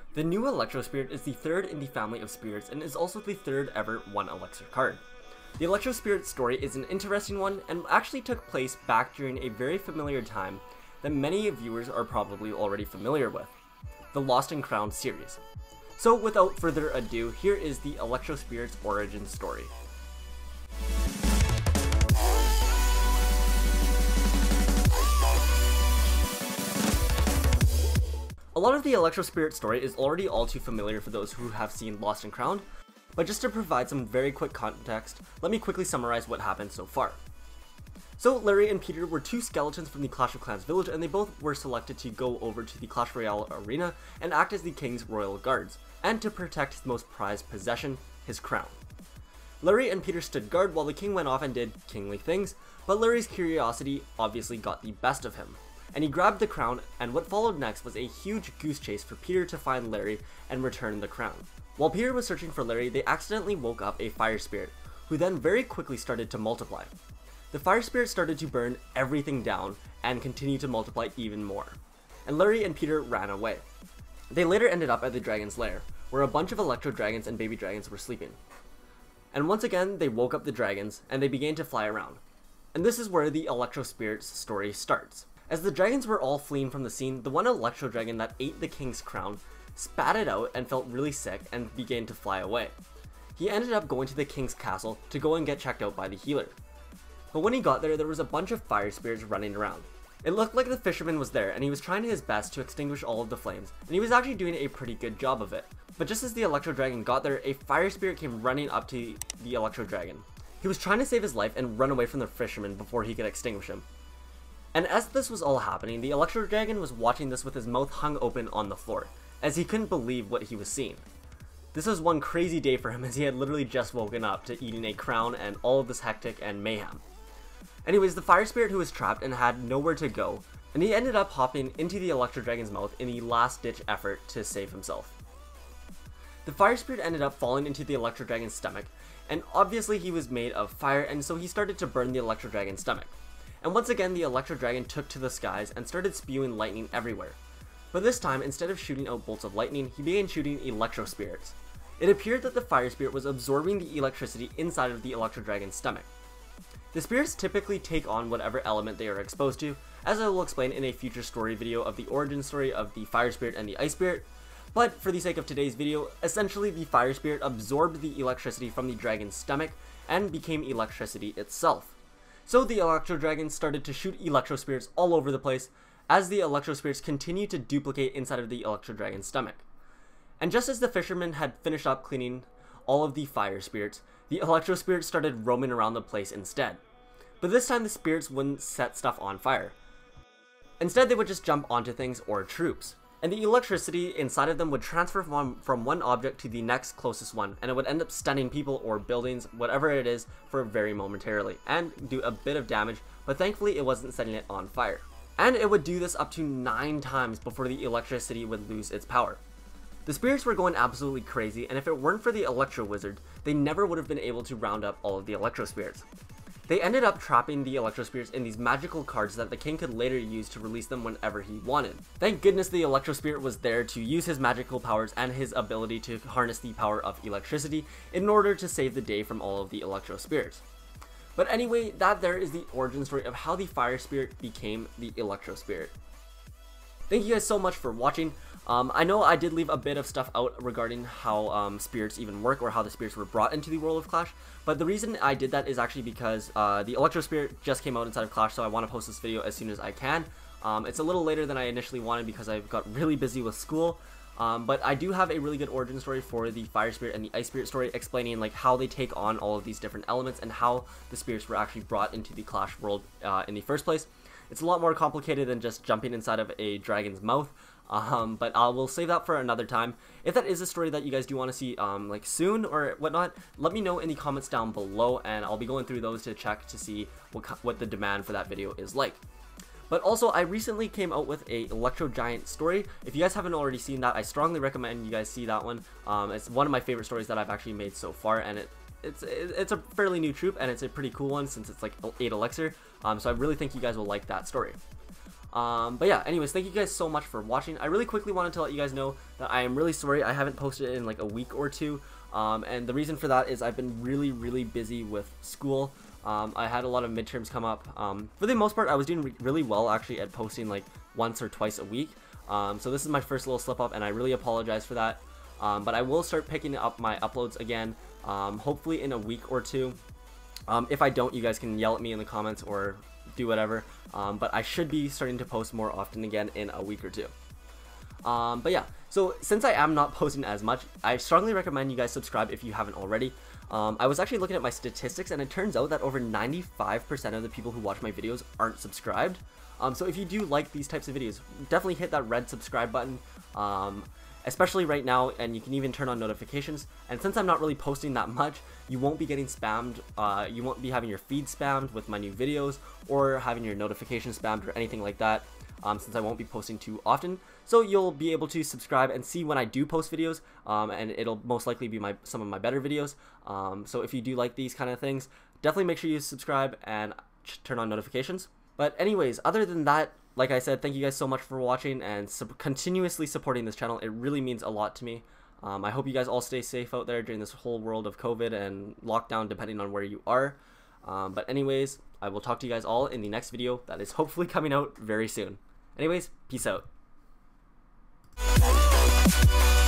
The new Electro Spirit is the third in the family of spirits and is also the third ever 1 Elixir card. The Electro Spirit story is an interesting one and actually took place back during a very familiar time that many viewers are probably already familiar with, the Lost and Crowned series. So without further ado, here is the Electro Spirit's origin story. A lot of the Electro Spirit story is already all too familiar for those who have seen Lost and Crowned, but just to provide some very quick context, let me quickly summarize what happened so far. So Larry and Peter were two skeletons from the Clash of Clans village, and they both were selected to go over to the Clash Royale arena and act as the king's royal guards, and to protect his most prized possession, his crown. Larry and Peter stood guard while the king went off and did kingly things, but Larry's curiosity obviously got the best of him, and he grabbed the crown, and what followed next was a huge goose chase for Peter to find Larry and return the crown. While Peter was searching for Larry, they accidentally woke up a fire spirit, who then very quickly started to multiply. The fire spirit started to burn everything down and continued to multiply even more, and Larry and Peter ran away. They later ended up at the dragon's lair, where a bunch of electro dragons and baby dragons were sleeping. And once again, they woke up the dragons, and they began to fly around. And this is where the Electro Spirit's story starts. As the dragons were all fleeing from the scene, the one Electro Dragon that ate the king's crown spat it out and felt really sick and began to fly away. He ended up going to the king's castle to go and get checked out by the healer. But when he got there was a bunch of fire spirits running around. It looked like the fisherman was there, and he was trying his best to extinguish all of the flames, and he was actually doing a pretty good job of it. But just as the Electro Dragon got there, a fire spirit came running up to the Electro Dragon. He was trying to save his life and run away from the fisherman before he could extinguish him. And as this was all happening, the Electro Dragon was watching this with his mouth hung open on the floor, as he couldn't believe what he was seeing. This was one crazy day for him, as he had literally just woken up to eating a crown and all of this hectic and mayhem. Anyways, the fire spirit who was trapped and had nowhere to go, and he ended up hopping into the Electro Dragon's mouth in the last ditch effort to save himself. The fire spirit ended up falling into the Electro Dragon's stomach, and obviously he was made of fire, and so he started to burn the Electro Dragon's stomach. And once again, the Electro Dragon took to the skies and started spewing lightning everywhere. But this time, instead of shooting out bolts of lightning, he began shooting Electro Spirits. It appeared that the fire spirit was absorbing the electricity inside of the Electro Dragon's stomach. The spirits typically take on whatever element they are exposed to, as I will explain in a future story video of the origin story of the fire spirit and the ice spirit. But for the sake of today's video, essentially the fire spirit absorbed the electricity from the dragon's stomach and became electricity itself. So the Electro Dragon started to shoot Electro Spirits all over the place as the Electro Spirits continued to duplicate inside of the Electro Dragon's stomach. And just as the fisherman had finished up cleaning all of the fire spirits, the Electro Spirits started roaming around the place instead. But this time the spirits wouldn't set stuff on fire. Instead, they would just jump onto things or troops. And the electricity inside of them would transfer from one object to the next closest one, and it would end up stunning people or buildings, whatever it is, for very momentarily, and do a bit of damage, but thankfully it wasn't setting it on fire. And it would do this up to 9 times before the electricity would lose its power. The spirits were going absolutely crazy, and if it weren't for the Electro Wizard, they never would have been able to round up all of the Electro Spirits. They ended up trapping the Electro Spirits in these magical cards that the king could later use to release them whenever he wanted. Thank goodness the Electro Spirit was there to use his magical powers and his ability to harness the power of electricity in order to save the day from all of the Electro Spirits. But anyway, that there is the origin story of how the Fire Spirit became the Electro Spirit. Thank you guys so much for watching. I know I did leave a bit of stuff out regarding how spirits even work, or how the spirits were brought into the world of Clash, but the reason I did that is actually because the Electro Spirit just came out inside of Clash, so I want to post this video as soon as I can. It's a little later than I initially wanted because I got really busy with school, but I do have a really good origin story for the Fire Spirit and the Ice Spirit story, explaining like how they take on all of these different elements and how the spirits were actually brought into the Clash world in the first place. It's a lot more complicated than just jumping inside of a dragon's mouth, but I will save that for another time. If that is a story that you guys do want to see like soon or whatnot, let me know in the comments down below, and I'll be going through those to check to see what the demand for that video is like. But also, I recently came out with a Electro Giant story. If you guys haven't already seen that, I strongly recommend you guys see that one. It's one of my favorite stories that I've actually made so far, and it's a fairly new troop, and it's a pretty cool one since it's like 8 Elixir. So I really think you guys will like that story. But yeah, anyways, thank you guys so much for watching. I really quickly wanted to let you guys know that I am really sorry I haven't posted in like a week or two. And the reason for that is I've been really busy with school. I had a lot of midterms come up. For the most part, I was doing really well actually at posting like once or twice a week. So this is my first little slip up, and I really apologize for that. But I will start picking up my uploads again, hopefully in a week or two. If I don't, you guys can yell at me in the comments or do whatever. But I should be starting to post more often again in a week or two. But yeah, so since I am not posting as much, I strongly recommend you guys subscribe if you haven't already. I was actually looking at my statistics, and it turns out that over 95% of the people who watch my videos aren't subscribed. So if you do like these types of videos, definitely hit that red subscribe button, especially right now, and you can even turn on notifications. And since I'm not really posting that much, you won't be getting spammed, you won't be having your feed spammed with my new videos, or having your notifications spammed or anything like that, since I won't be posting too often. So you'll be able to subscribe and see when I do post videos, and it'll most likely be some of my better videos. So if you do like these kind of things, definitely make sure you subscribe and turn on notifications. But anyways, other than that, like I said, thank you guys so much for watching and continuously supporting this channel. It really means a lot to me. I hope you guys all stay safe out there during this whole world of COVID and lockdown, depending on where you are. But anyways, I will talk to you guys all in the next video that is hopefully coming out very soon. Anyways, peace out.